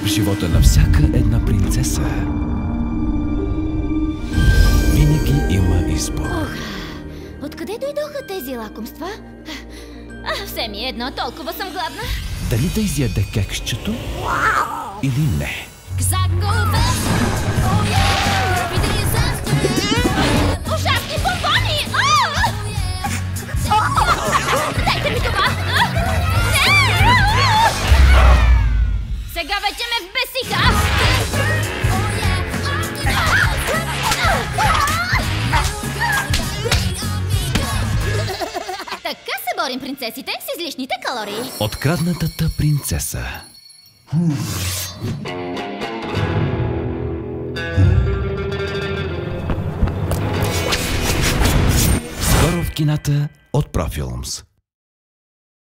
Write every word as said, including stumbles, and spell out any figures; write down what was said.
В живота на всяка една принцеса винаги има избор. Ох, откъде дойдоха тези лакомства? А, все ми е едно, толкова съм гладна. Дали да изяде кексчето или не? Ужасни бомбони! Дайте ми това! Не! Сега вече ме вбесиха! Така се борим, принцесите, с излишните калории. Откраднатата принцеса. Скоро в кината от Профилмс.